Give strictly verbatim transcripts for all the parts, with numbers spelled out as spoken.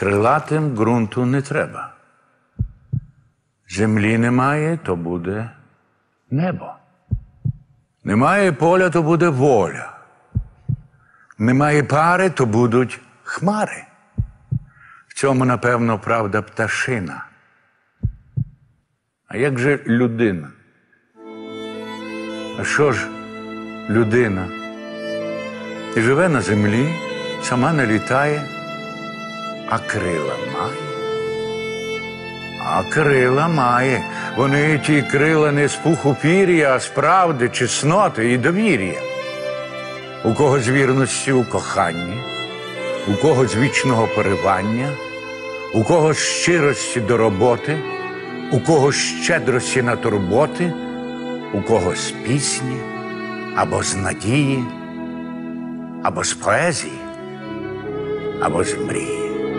Крилатим ґрунту не треба. Землі немає, то буде небо. Немає поля, то буде воля. Немає пари, то будуть хмари. В цьому, напевно, правда пташина. А як же людина? А що ж людина? І живе на землі, сама не літає, а крила має. А крила має. Вони ті крила не з пуху пір'я, а з правди, чесноти і довір'я. У кого з вірності у коханні, у кого з вічного поривання, у кого з щирості до роботи, у кого з щедрості на турботи, у кого з пісні, або з надії, або з поезії, або з мрії.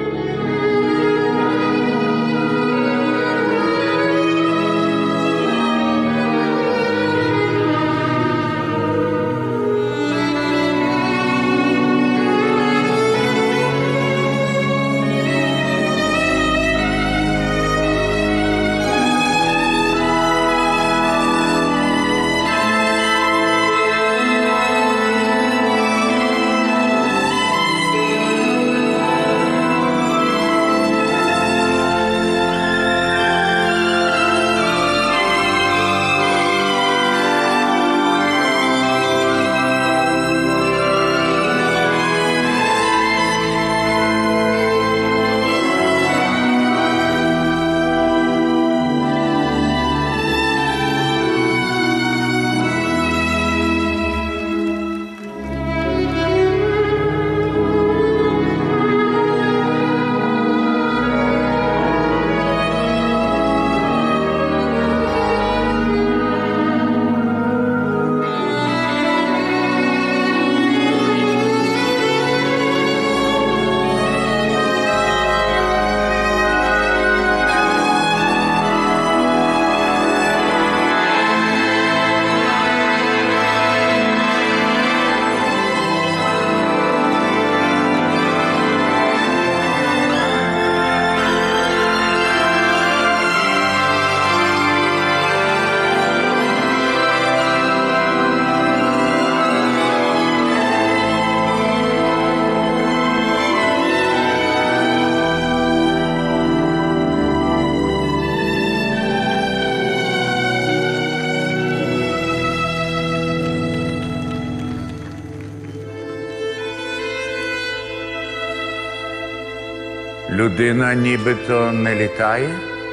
Людина нібито не літає,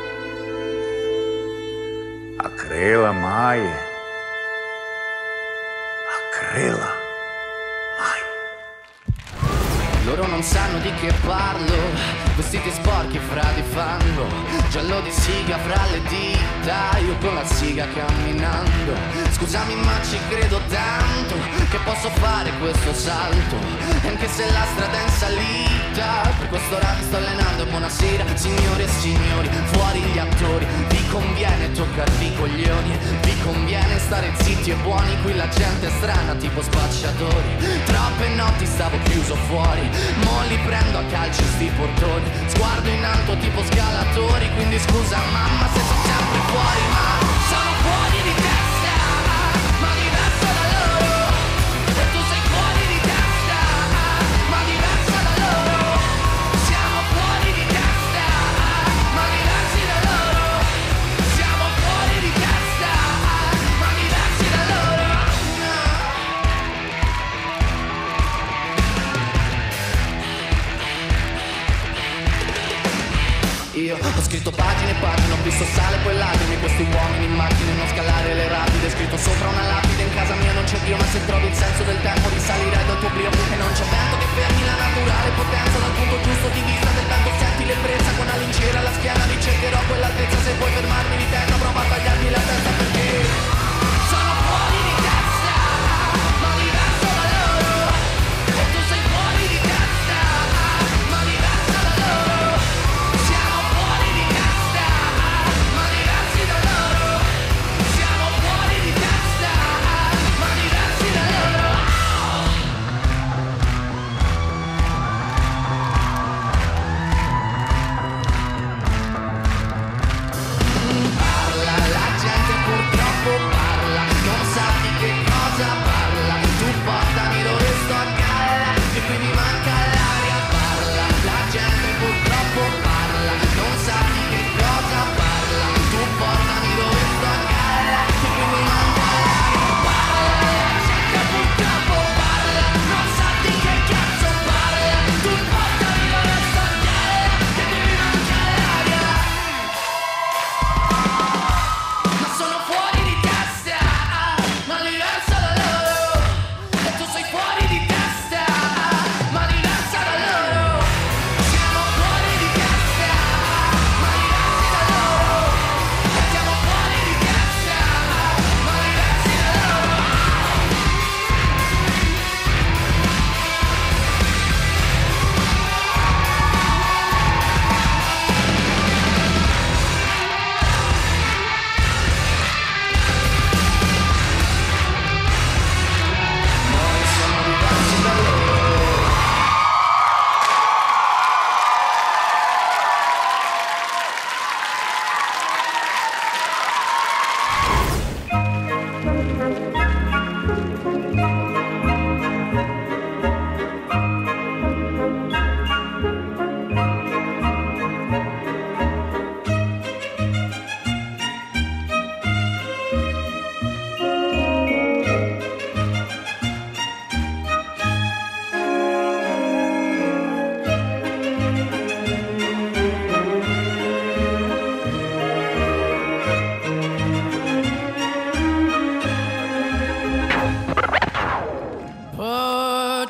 а крила має, а крила має. Loro non sanno di che parlo, vestiti sporchi fra di fango, giallo di siga fra le dita, io con la siga camminando. Scusami ma ci credo tanto, che posso fare questo salto, anche se la strada è in salita. Per questo ora mi sto allenando, buonasera signore e signori, fuori gli attori. Vi conviene toccarvi i coglioni, vi conviene stare zitti e buoni, qui la gente è strana tipo spacciatori. Troppe notti stavo chiuso fuori, mo li prendo a calci sti portoni, sguardo in alto tipo scalatori, quindi scusa mamma se sono sempre fuori, ma sono fuori di testa, ma diverso da loro, e tu sei fuori di testa, ma diversa da loro, siamo fuori di testa, ma diversi da loro, siamo fuori di testa, ma diversi da loro. Io ho scritto pagine e pagine, ho visto sale poi lacrime, questi uomini in macchine, non scalare le rapide, scritto sopra una lapide, in casa mia non c'è Dio, ma se trovi il senso del tempo risalirai dal tuo oblio, e non c'è vento che fermi la naturale potenza, dal punto giusto di vista del vento senti l'ebbrezza, con una lincera alla schiena ricercherò quell'altezza, se vuoi fermarmi di terra prova a tagliarmi la testa perché sono fuori di testa, ma diverso da loro, e tu sei fuori di testa, ma diversa da loro. Siamo fuori di testa, ma diversi da loro. Siamo fuori di testa, ma diversi da loro.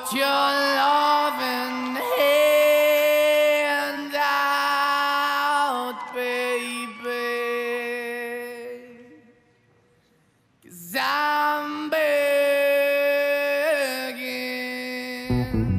put your loving hand out, baby, 'cause I'm begging.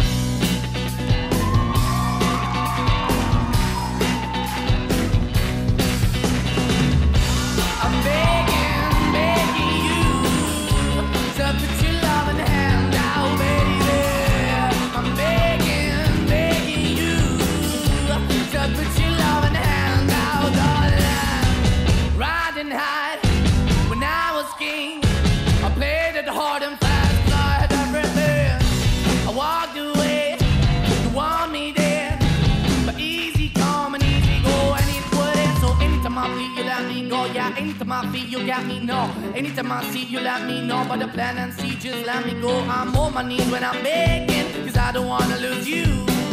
I'm begging, begging you to put your loving hand out, baby. I'm begging, begging you to put your loving hand out, darling. Riding high when I was king, I played it hard and fast, 'cause I had everything. I walked away, you want me there, but easy come and easy go, and it wouldn't. So anytime I feel you let me go, yeah, anytime I feel you got me, no. Anytime I see you let me know, but the plan and see, just let me go. I'm on my knees when I'm begging, 'cause I don't wanna lose you.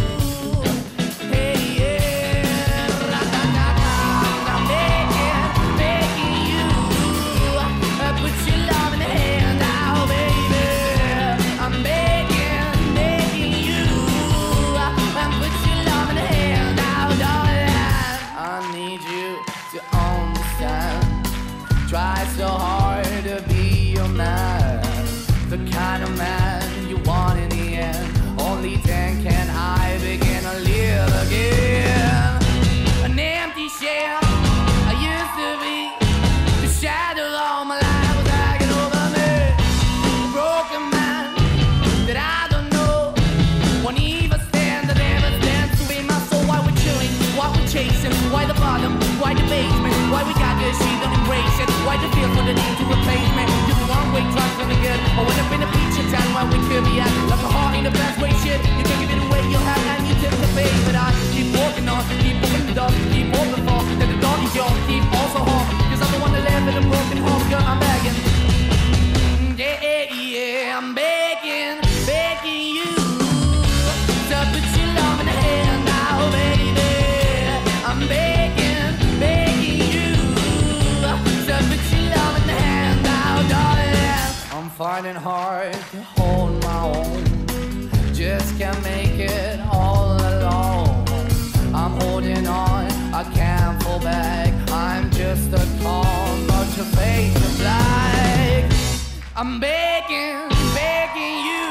Hey, yeah, ra-da-da-da. I'm begging, begging you, uh, put your love in the hand out, baby. I'm begging, begging you, uh, put your love in the hand out, darling. I need you to understand. Try so hard to be your man, the kind of man you want in the end. Only then can I begin to live again. An empty shell I used to be, the shadow all my life was hanging over me. A broken man that I don't know, won't even stand, I never stand to be my soul. Why we're chilling, why we're chasing, why the bottom, why the basement, why we got good, she don't embrace it. Why the feel for the need to replace me? Do the wrong way, try to good. I went up in a feature town where we could be at. Like a heart in the best way, shit. You can give it away, you have, and you take the bait. But I keep walking on, keep opening the door, keep open for. That the door is yours, keep also home. 'Cause I'm the one that live in a broken home, girl, I'm begging. Yeah, yeah, yeah, I'm begging, begging you to put your love in the hand now, baby. I'm begging, begging you to put your love in the hand now, darling. I'm finding hard to hold my own, just can't make it all alone. I'm holding on, I can't fall back. I'm just a call, but your face is black. I'm begging, begging you,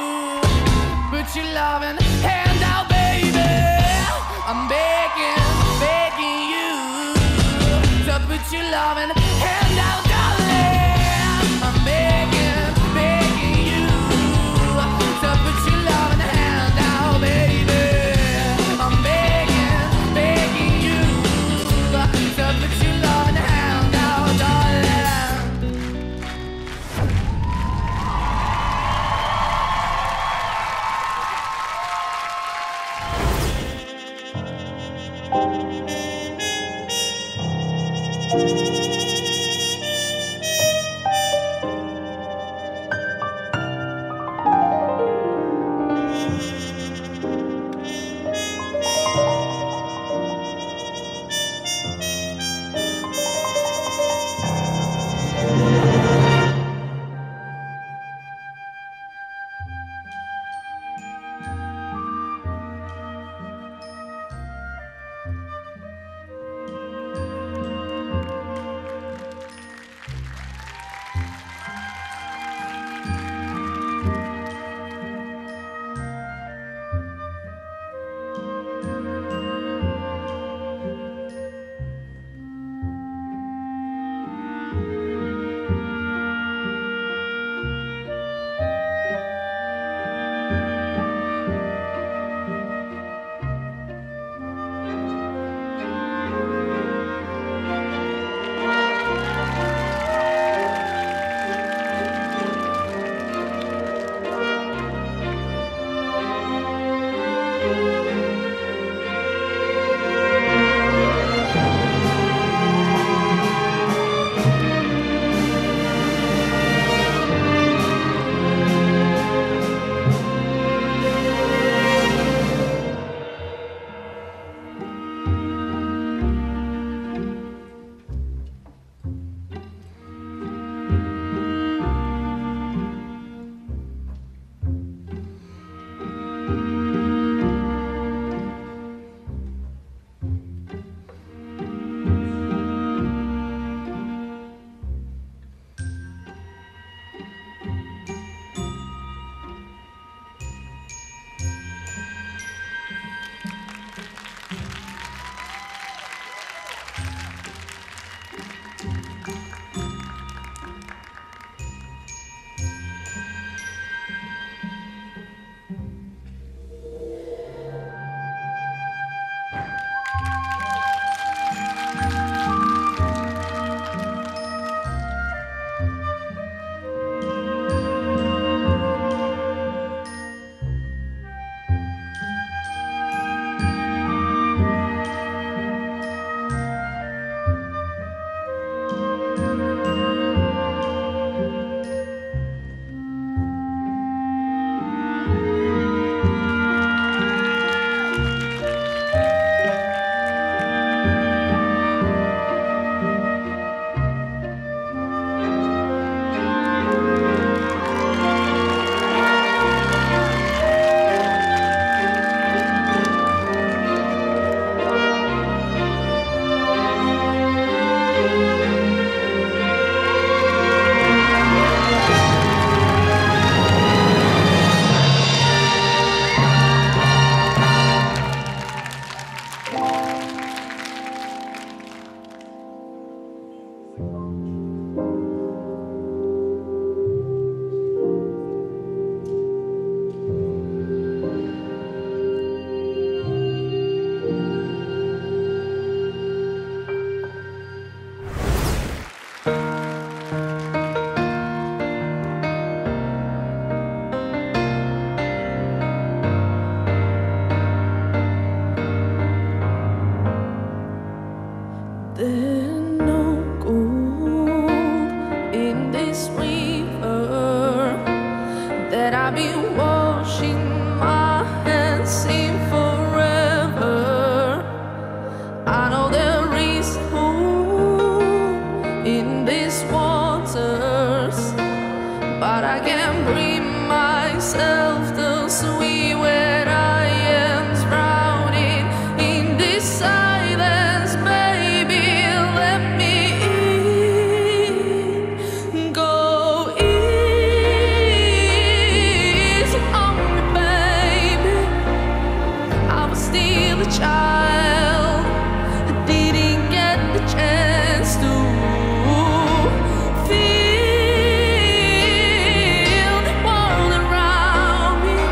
put your loving hand out, baby. I'm begging, begging you to put your loving hand out, darling. I'm begging, begging you to put your loving hand out, baby. I'm begging, begging you to put your loving hand out, darling. Thank you. washing my hands in forever. I know there is hope in these waters, but I can't bring myself to swim when I am drowning in this silence. Baby, let me in. Go easy on me, baby. I was still a child, I didn't get the chance to feel the world around me.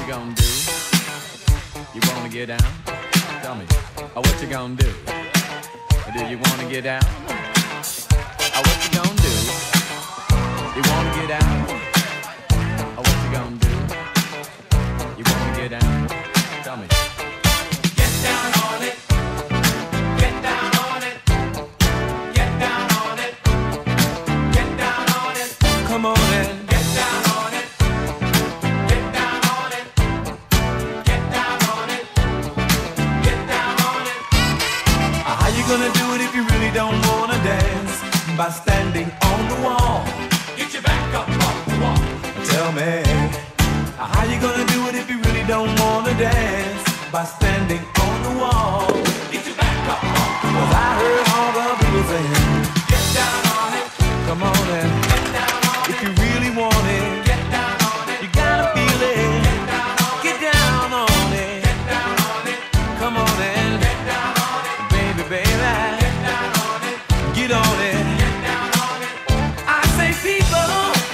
gonna do? You wanna get down? Tell me. Oh, what you gonna do? Do you wanna get down? Oh, what you gonna do? You wanna get down? Oh, what you gonna do? You wanna get down? Tell me. Get down on it. Get down on it. Get down on it. Get down on it. Come on in. Get down on it. Get down on it. Get down on it. Get down on it. How you gonna do it if you really don't wanna dance? By standing on the wall. Get your back up off the wall. Tell me, how you gonna do it if you really don't wanna dance? By standing on the wall. Get your back up off the wall. 'Cause I heard all the people saying, get down on it. Come on in. Get down on it. If you really want it, get down on it. You gotta feel it. Get down on it. Get down on it. Get down on it. Come on in. Get down on it. Baby, baby. Get down on it. Get on it. Get down on it. I say, people,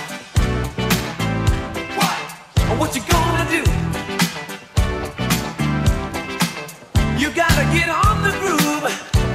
what? What you gonna do? You gotta get on the groove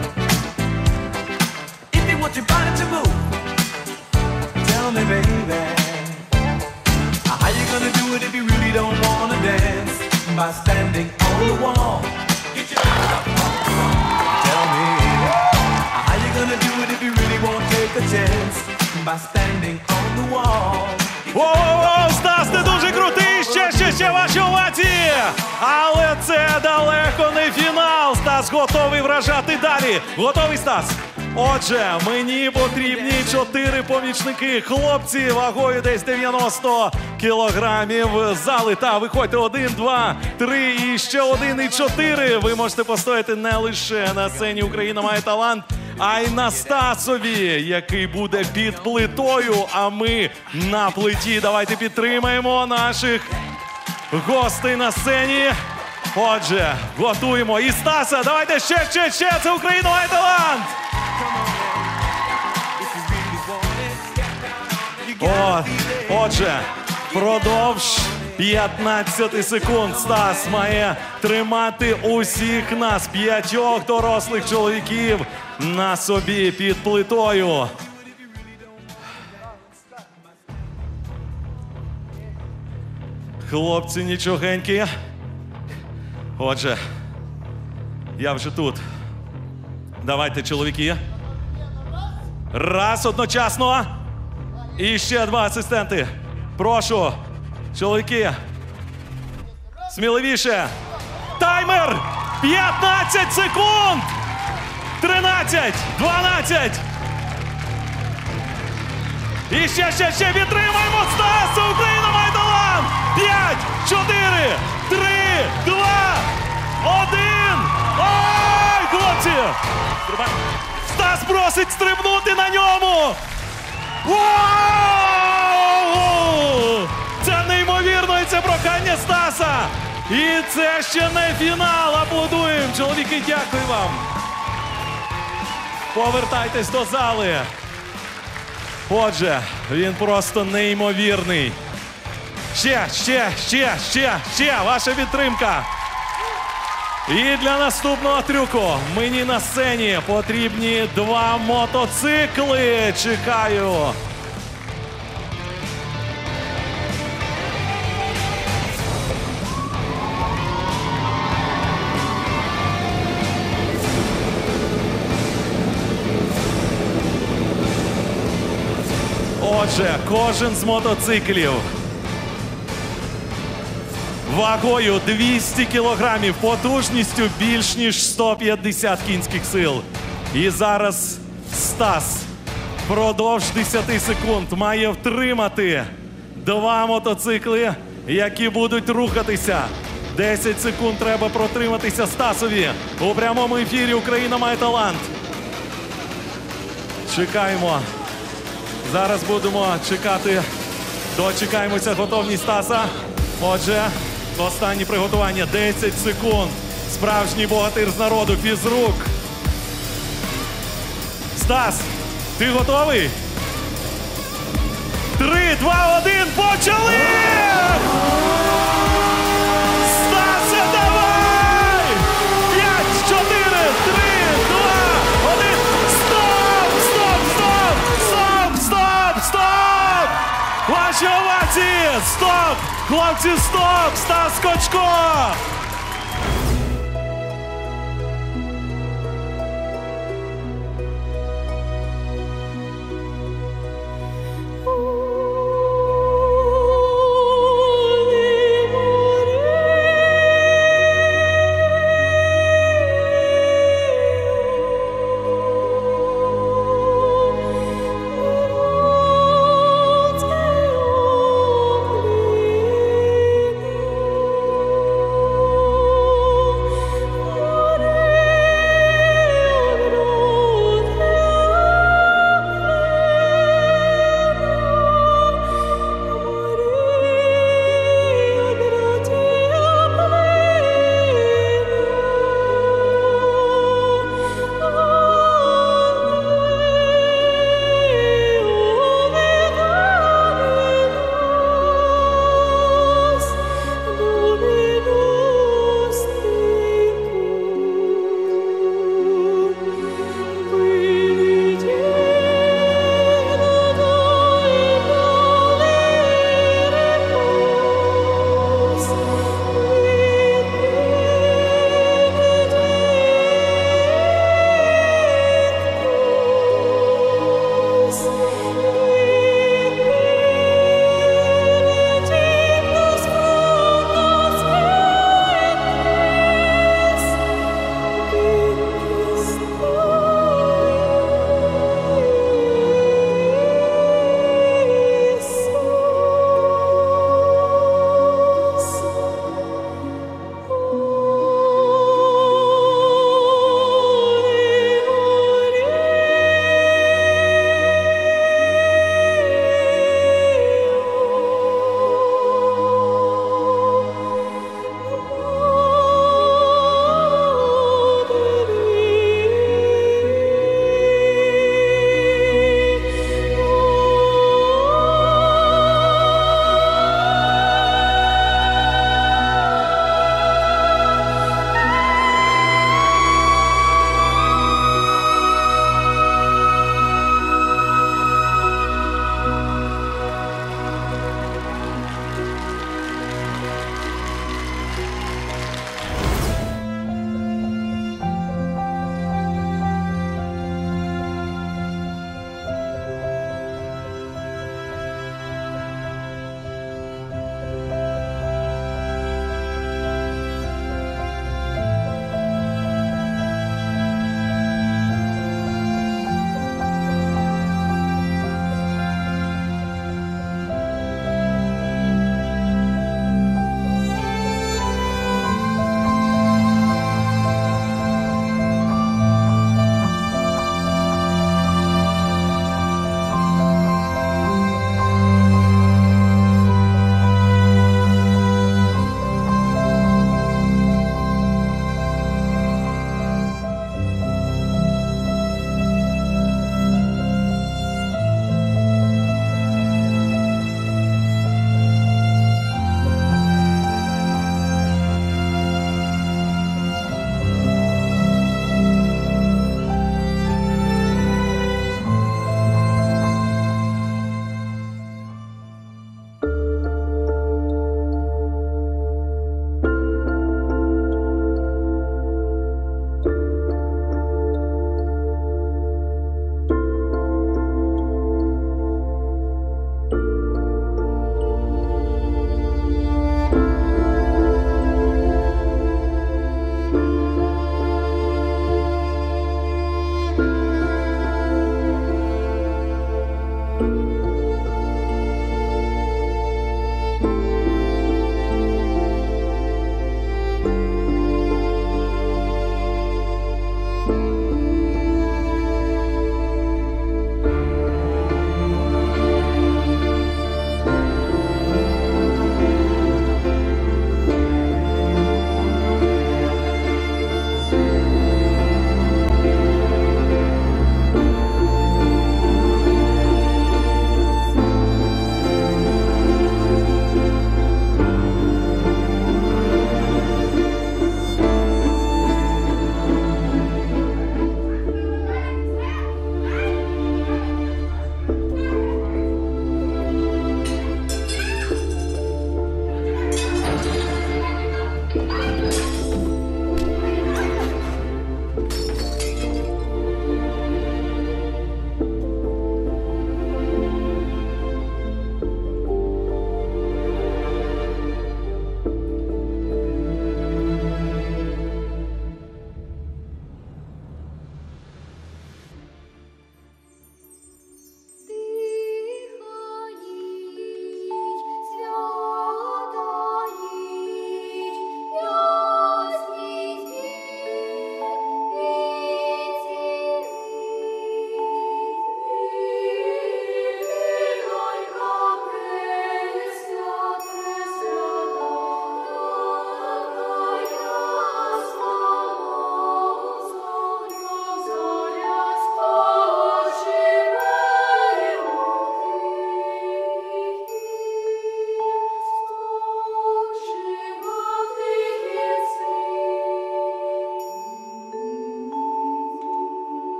if you want your body to move. Tell me, baby, how you gonna do it if you really don't wanna dance? By standing on the wall. Get your back up on the wall. Tell me, how you gonna do it if you really won't take a chance? By standing on the wall. Воу-воу-воу, Стас, ти дуже крутий, ще, ще, ще ваші овації! Але це далеко не фінал. Стас готовий вражати далі. Готовий, Стас? Отже, мені потрібні чотири помічники. Хлопці вагою десь дев'яносто кілограмів. Зали, та виходьте один, два, три і ще один і чотири. Ви можете постояти не лише на сцені «Україна має талант», а й на Стасові, який буде під плитою, а ми на плиті. Давайте підтримаємо наших гостей на сцені. Отже, готуємо. І Стаса, давайте ще, ще, ще, це «Україна має талант». О, отже, впродовж п'ятнадцяти секунд Стас має тримати усіх нас, п'ятьох дорослих чоловіків, на собі під плитою. Хлопці нічогенькі. Отже, я вже тут. Давайте, чоловіки. Раз, одночасно. І ще два асистенти. Прошу, чоловіки. Сміливіше. Таймер! п'ятнадцять секунд! тринадцять, дванадцять. І ще, ще, ще підтримаємо Стаса! Україна має талант! п'ять, чотири, три, два, один. Ой, хлопці! Стас просить стрибнути на ньому! Вау! Це неймовірно, і це прохання Стаса! І це ще не фінал! Аплодуємо! Чоловіки, дякую вам! Повертайтесь до зали! Отже, він просто неймовірний! Ще, ще, ще, ще, ще! Ваша підтримка! І для наступного трюку мені на сцені потрібні два мотоцикли. Чекаю. Отже, кожен з мотоциклів вагою двісті кілограмів, потужністю більш ніж сто п'ятдесят кінських сил. І зараз Стас впродовж десяти секунд має втримати два мотоцикли, які будуть рухатися. десять секунд треба протриматися Стасові. У прямому ефірі «Україна має талант». Чекаємо. Зараз будемо чекати. Дочекаємося готовність Стаса. Отже, останні приготування. десять секунд. Справжній богатир з народу. Фізрук. Стас, ти готовий? Три, два, один, почали! Хлопці, стоп! Стас Кочко!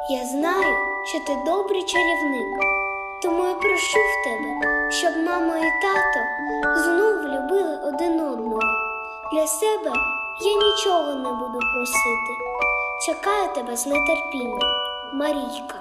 Я знаю, що ти добрий чарівник, тому я прошу в тебе, щоб мама і тато знов любили один одного. Для себе я нічого не буду просити. Чекаю тебе з нетерпінням, Марійка.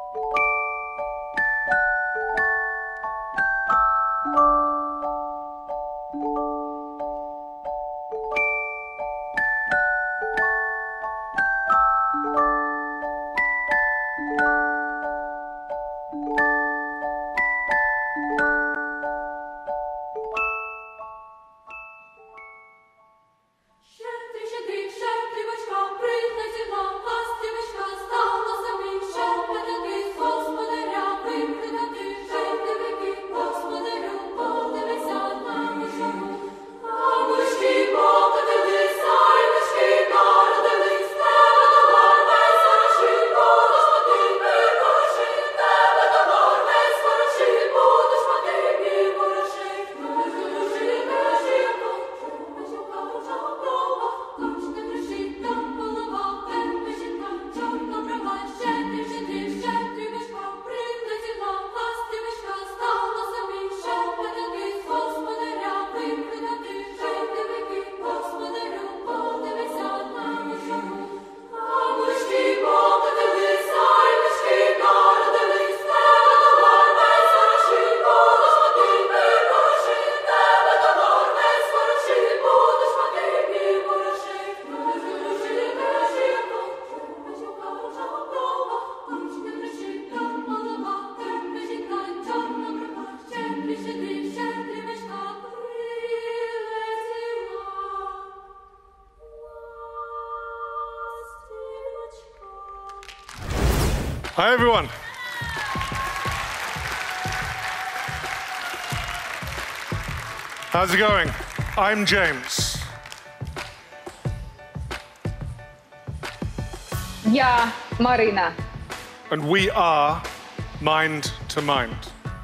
Hi, everyone. How's it going? I'm James. Я Марина. And we are Mind to Mind.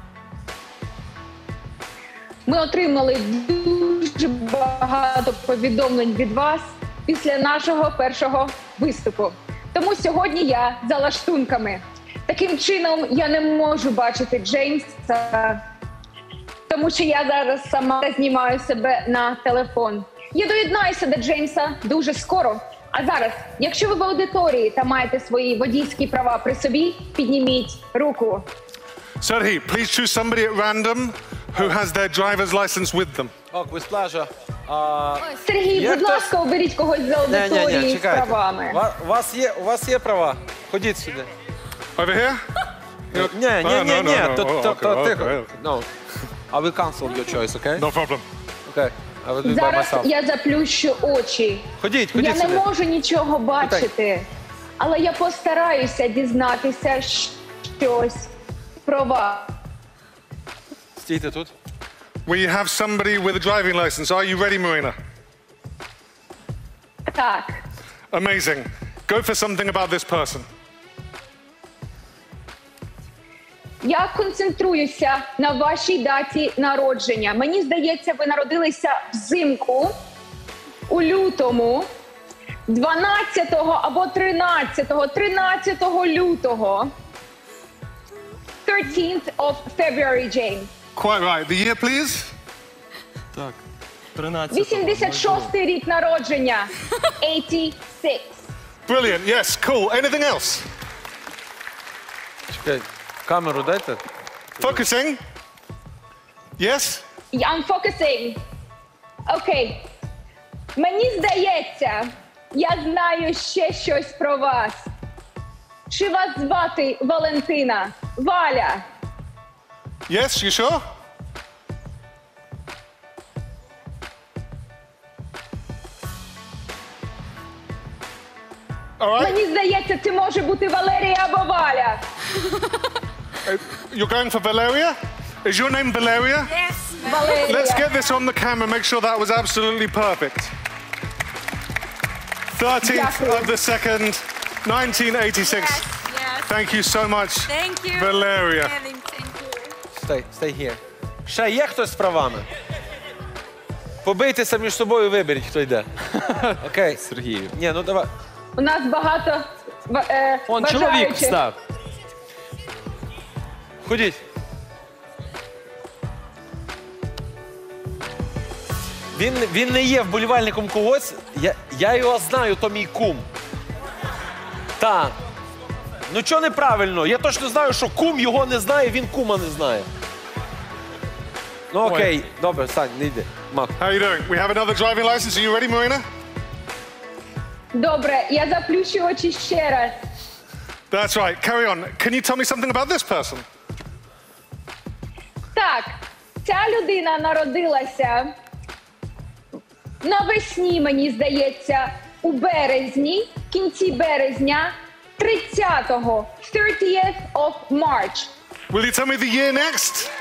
Ми отримали дуже багато повідомлень від вас після нашого першого виступу. Тому сьогодні я за лаштунками. Таким чином я не можу бачити Джеймса, тому що я зараз сама знімаю себе на телефон. Я доєднаюся до Джеймса дуже скоро. А зараз, якщо ви в аудиторії та маєте свої водійські права при собі, підніміть руку. Sergey, please choose somebody at random who has their driver's license with them. О, with pleasure. А, Сергій, є будь хтось? ласка, оберіть когось з аудиторії Ні-ні-ні, з чекайте. правами. Ва- У вас є, у вас є права? Ходіть сюди. Over here? Ні, ні, no, ні, no, ні. no. То, Oh, то, okay, то, okay, тихо. okay. No. I will cancel your choice, okay? No problem. Okay. I will do it by Зараз myself. я заплющу очі. Ходіть, Я ходіть не сюди. можу нічого бачити, але я постараюся дізнатися щось про вас. Стійте тут. We have somebody with a driving license. Are you ready, Marina? Так, Amazing. Go for something about this person. я концентруюся на вашій даті народження. Мені здається, ви народилися взимку, у лютому, дванадцятого або тринадцятого, тринадцятого лютого. thirteenth of February, James. Quite right. The year, please? Так, тринадцятого. вісімдесят шостий рік народження. eighty-six. Brilliant. Yes, cool. Anything else? Чекай, камеру дайте. Focusing. Yes? I'm focusing. Окей. Мені здається, я знаю ще щось про вас. Чи вас звати Валентина? Валя? Yes, you sure? All right. Мені здається, це може бути Валерія або Валя. Uh, You're going for Valeria? Is your name Valeria? Валерія. Let's get this on the camera, make sure that was absolutely perfect. thirteenth Дякую. of the second, nineteen eighty-six. Yes, yes. Thank you so much, Thank you. Valeria. Kevin, thank you. Stay, stay here. Ще є хтось з правами? Побийтеся між собою, виберіть, хто йде. Окей. Сергію. Ні, ну давай. У нас багато ва- е, Он чоловік бажаючих. встав. Ходіть. Він, він не є вболівальником когось. Я, я його знаю, то мій кум. Так. Ну чого неправильно? Я точно знаю, що кум його не знає, він кума не знає. Ну окей, добре, Сань, не йди. Мах. How are you doing? We have another driving license. Are you ready, Marina? Добре, я заплющу очі ще раз. That's right. Carry on. Can you tell me something about this person? Так, ця людина народилася навесні, мені здається, у березні, в кінці березня, тридцятого, thirtieth of March. Will you tell me the year next?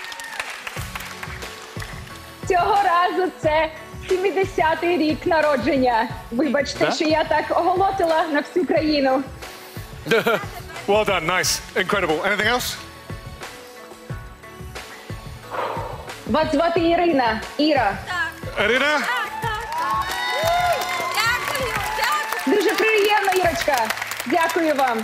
Цього разу це сімдесятий рік народження. Вибачте, Да? що я так оголосила на всю країну. Well done. Nice. Incredible. Anything else? Вас звати Ірина. Іра. Irina? Дякую, дякую. Дуже приємно, Ірочка. Дякую вам.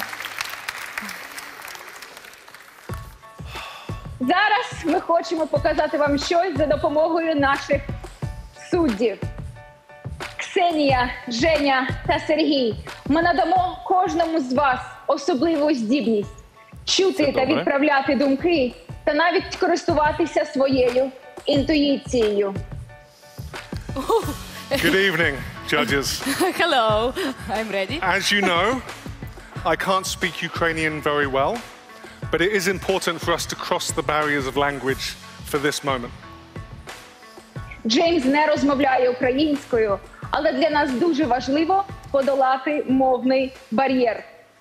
Зараз ми хочемо показати вам щось за допомогою наших суддів. Ксенія, Женя та Сергій. Ми надамо кожному з вас особливу здібність чути та відправляти думки та навіть користуватися своєю інтуїцією. Good evening, judges. Hello, I'm ready. As you know, I can't speak Ukrainian very well, but it is important for us to cross the barriers of language for this moment. Джеймс не розмовляє українською, але для нас дуже важливо подолати мовний бар'єр.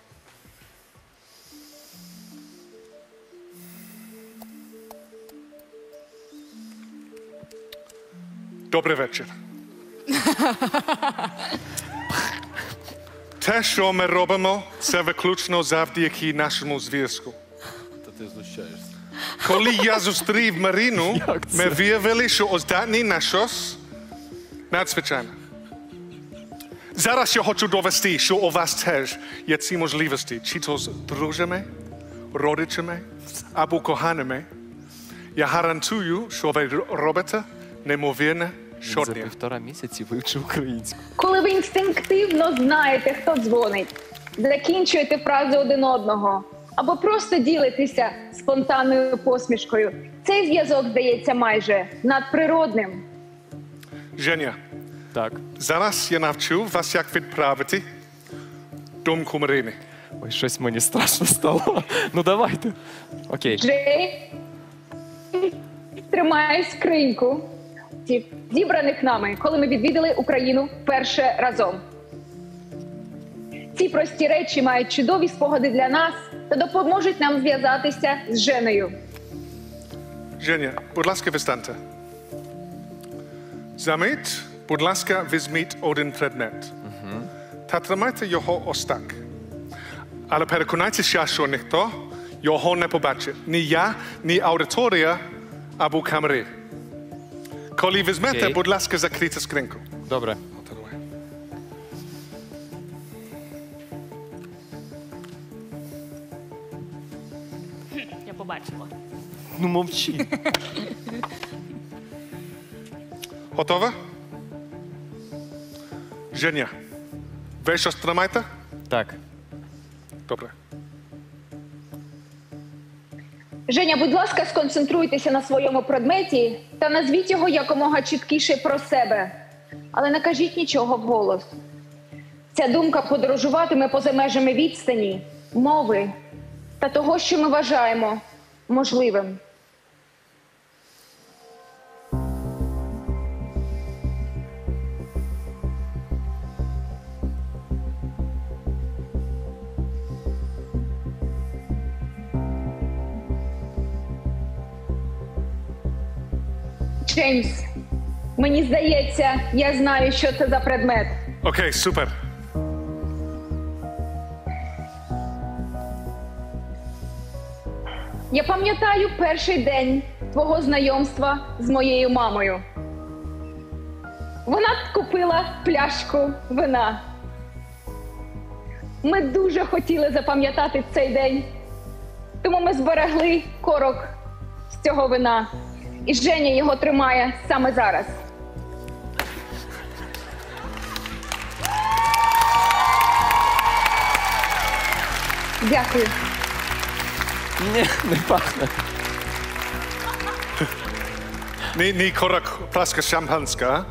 Добрий вечір. Те, що ми робимо, це виключно завдяки нашому зв'язку. Та ти знущаєшся. Коли я зустрів Марину, ми виявили, що здатні на щось надзвичайне. Зараз я хочу довести, що у вас теж є ці можливості, чи то з друзями, родичами або коханими. Я гарантую, що ви робите неймовірне За щодня. півтора місяці вивчив українську. Коли ви інстинктивно знаєте, хто дзвонить, закінчуєте фрази один одного або просто ділитеся спонтанною посмішкою, цей зв'язок здається майже надприродним. Женя, Так. зараз я навчу вас, як відправити думку Марини. Ой, щось мені страшно стало. Ну давайте. Окей. Джей тримає скриньку зібраних нами, коли ми відвідали Україну перше разом. Ці прості речі мають чудові спогади для нас та допоможуть нам зв'язатися з Женою. Женя, будь ласка, встаньте. Замить, будь ласка, візьміть один предмет. Та тримайте його ось так. Але переконайтеся, що ніхто його не побачить. Ні я, ні аудиторія або камери. Коли візьмете, Окей. будь ласка, закрийте скриньку. Добре. Я побачила. Ну мовчи. Готова? Женя, ви щось тримаєте? Так. Добре. Женя, будь ласка, сконцентруйтеся на своєму предметі та назвіть його якомога чіткіше про себе. Але не кажіть нічого вголос. Ця думка подорожуватиме поза межами відстані, мови та того, що ми вважаємо можливим. Джеймс, мені здається, я знаю, що це за предмет. Окей, супер. Я пам'ятаю перший день твого знайомства з моєю мамою. Вона купила пляшку вина. ми дуже хотіли запам'ятати цей день. Тому ми зберегли корок з цього вина. І Женя його тримає саме зараз. Дякую. Ні, не пахне. Ні, ні корок, пляшка шампанська.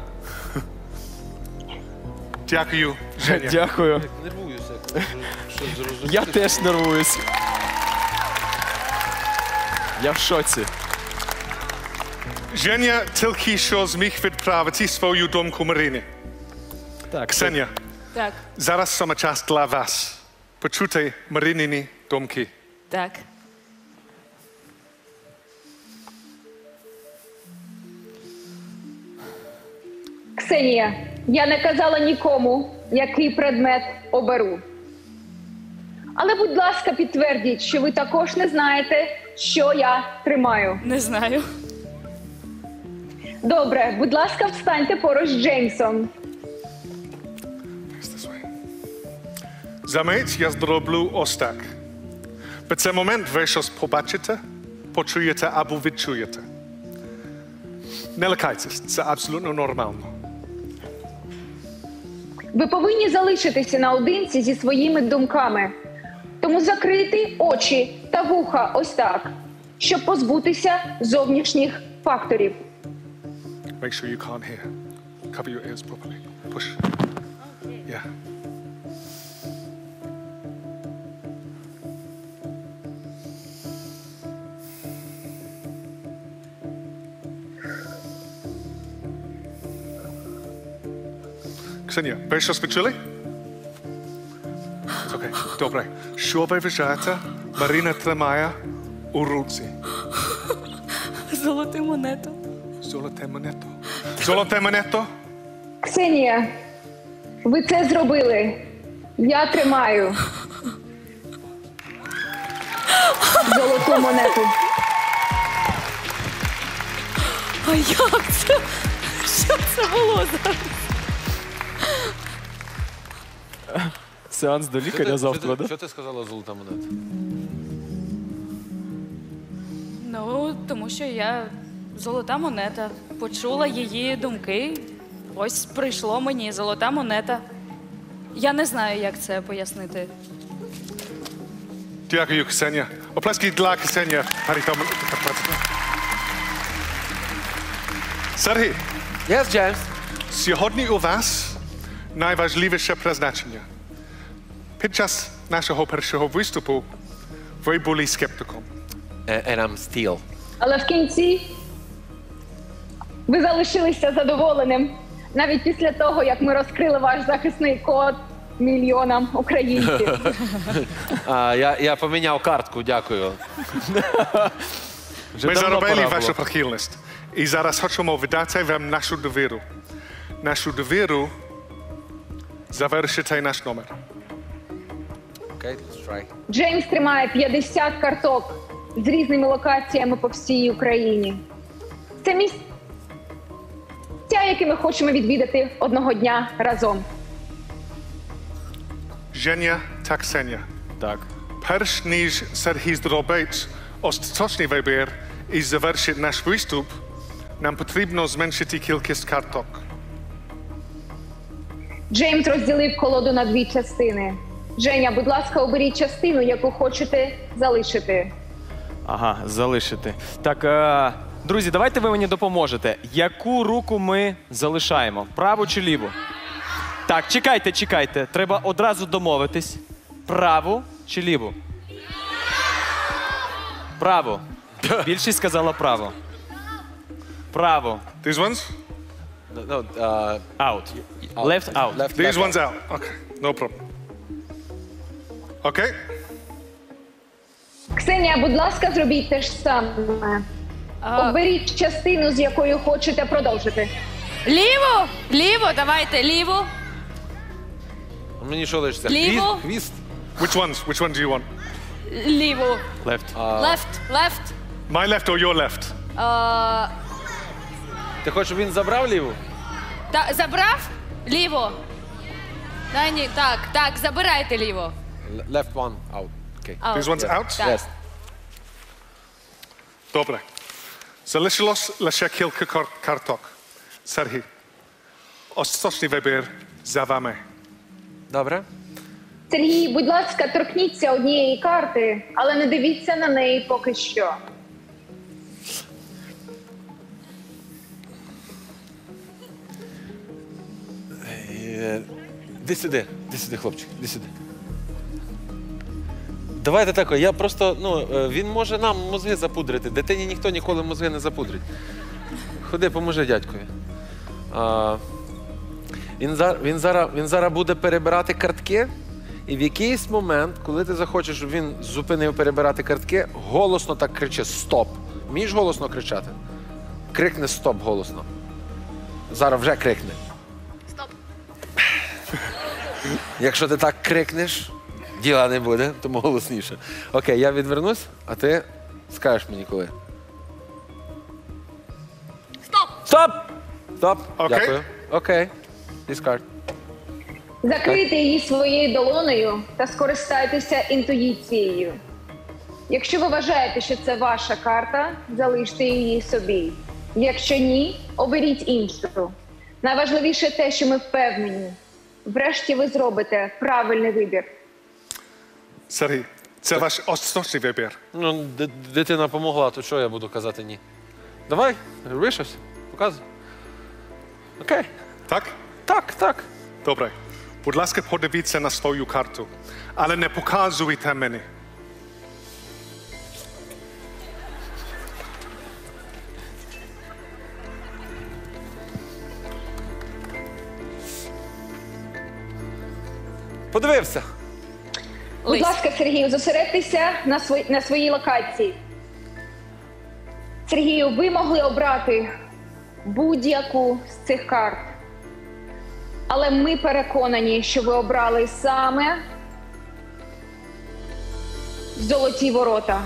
Дякую, Женя. Дякую. Нервуюся. Щось зрозуміло. Я теж нервуюсь. Я в шоці. Женя тільки що зміг відправити свою думку Марині. Так, Ксенія, Так, зараз саме час для вас почути Мариніні думки. так. Ксенія, я не казала нікому, який предмет оберу. Але, будь ласка, підтвердіть, що ви також не знаєте, що я тримаю. Не знаю. Добре, будь ласка, встаньте поруч з Джеймсом. За мить я зроблю ось так. В цей момент ви щось побачите, почуєте або відчуєте. Не лякайтесь, це абсолютно нормально. Ви повинні залишитися наодинці зі своїми думками. Тому закрийте очі та вуха ось так, щоб позбутися зовнішніх факторів. Make sure you can't hear. Cover your ears properly. Push. Yeah. Ксенія, ви щось відчули? Окей, добре. Що ви вважаєте, Марина тримає у руці? Золоту монету. Золоте монето. Золоте монето? Ксенія, ви це зробили. Я тримаю золоту монету. А як це? Що це було зараз? Сеанс до лікаря завтра, да? Що ти сказала, золота монета? Ну, тому що я золота монета. Почула її думки. Ось прийшло мені золота монета. Я не знаю, як це пояснити. Дякую, Ксенія. Оплески для Ксенія. Сергій, Yes, James. сьогодні у вас найважливіше призначення. Під час нашого першого виступу ви були скептиком. And I'm still. Але в кінці ви залишилися задоволеним. Навіть після того, як ми розкрили ваш захисний код мільйонам українців. А, я, я поміняв картку, дякую. Вже Ми давно заробили пора вашу було. прихильність. І зараз хочемо віддати вам нашу довіру. Нашу довіру завершити наш номер. Окей, let's try. Джеймс тримає п'ятдесят карток з різними локаціями по всій Україні. Це місця, які ми хочемо відвідати одного дня разом. Женя та Ксенія. Так. Перш ніж Сергій зробить остаточний вибір і завершить наш виступ, нам потрібно зменшити кількість карток. Джеймс розділив колоду на дві частини. Женя, будь ласка, оберіть частину, яку хочете залишити. Ага, залишити. Так, е, друзі, давайте ви мені допоможете. Яку руку ми залишаємо? Праву чи ліву? Так, чекайте, чекайте. Треба одразу домовитись. Праву чи ліву? Праву. Більшість сказала право. Право. These ones? No, no, uh, Out. Left out. Left, These left. ones out. Okay, no problem. Okay? Ксенія, будь ласка, зробіть те ж саме. А, Оберіть частину, з якою хочете продовжити. ліво! Ліво, давайте, ліво. Мені що лишиться? Ліво. Хвіст? Хвіст? Which ones? Which one do you want? Ліво. Left. Left, left. My left or your left? А, Ти хочеш, щоб він забрав ліву? та, забрав? Ліво. Та ні, так, так, забирайте ліво. Left one out. Okay. Out. These ones out? Так. Yes. Добре. Залишилось лише кілька кар- карток. Сергій, остаточний вибір за вами. Добре. Сергій, будь ласка, торкніться однієї карти, але не дивіться на неї поки що. Е, Іди сюди, іди сюди, хлопчик, іди сюди. Давайте так, я просто, ну, е, він може нам мозги запудрити. Дитині ніхто ніколи мозги не запудрить. Ходи, поможи дядькові. А, він, за, він, зараз, він зараз буде перебирати картки, і в якийсь момент, коли ти захочеш, щоб він зупинив перебирати картки, голосно так кричи «Стоп!». Вмієш голосно кричати? Крикни «Стоп!» голосно. Зараз вже крикни. Стоп. Якщо ти так крикнеш, діла не буде, тому голосніше. Окей, я відвернусь, а ти скажеш мені коли. Стоп! Стоп! Стоп! Окей. Дякую. Окей. Discard. Закрийте її своєю долонею та скористайтеся інтуїцією. Якщо ви вважаєте, що це ваша карта, залиште її собі. Якщо ні, оберіть іншу. Найважливіше те, що ми впевнені. Врешті ви зробите правильний вибір. Сергій, це ваш остаточний вибір. Ну, д- дитина помогла, то що я буду казати ні? Давай, роби щось, показуй. Окей. Так? Так, так. Добре. Будь ласка, подивіться на свою карту, але не показуйте мені. Подивився. Будь Лись. ласка, Сергію, зосередьтеся на, свої, на своїй локації. Сергію, ви могли обрати будь-яку з цих карт. Але ми переконані, що ви обрали саме золоті ворота.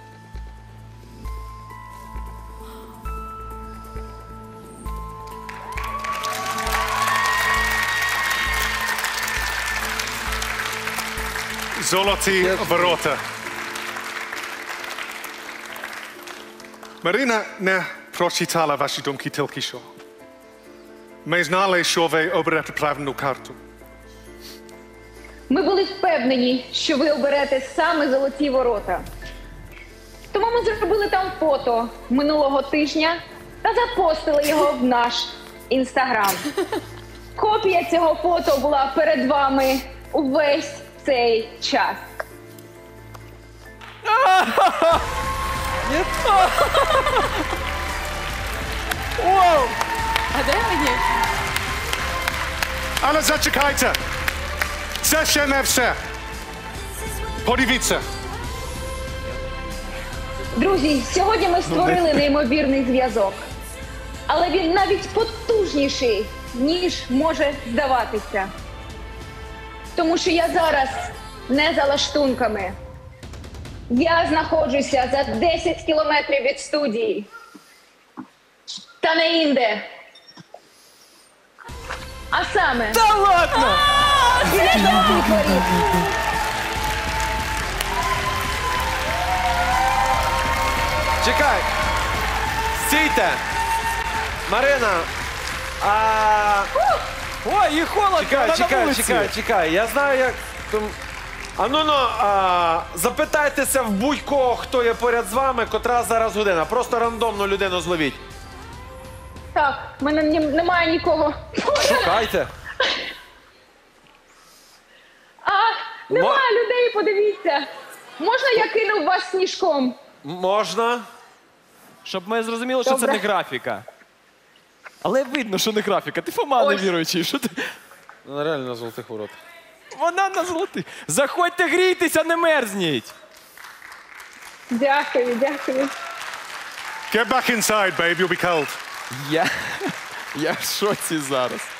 Золоті ворота. Марина не прочитала ваші думки тільки що. Ми знали, що ви оберете правильну карту. Ми були впевнені, що ви оберете саме золоті ворота. Тому ми зробили там фото минулого тижня та запостили його в наш інстаграм. Копія цього фото була перед вами увесь цей час. А де мені? Але зачекайте! Це ще не все. Подивіться. Друзі, сьогодні ми створили неймовірний зв'язок. Але він навіть потужніший, ніж може здаватися. Тому що я зараз не за лаштунками. Я знаходжуся за десять кілометрів від студії. Та не інде. А саме... Та ладно! біля золотих воріт. Чекай. Стійте. Марина. А... Ой, їй холодно, Чекай, вона на чекай, вулиці. чекай, чекай. Я знаю, як. Том- А ну ну, а, запитайтеся в будь-кого, хто є поряд з вами, котра зараз година. Просто рандомну людину зловіть. Так, в мене ні- немає нікого. Шукайте. А, немає людей, подивіться. Можна я кину вас сніжком? Можна. Щоб ми зрозуміли, що Добре. це не графіка. Але видно, що не графіка. Ти Фома Ось. невіруючий. Що ти? Вона реально на золотих ворот. Вона на золотих. Заходьте, грійтеся, не мерзніть. Дякую, дякую. Get back inside, babe, you'll be cold. Я, я в шоці зараз.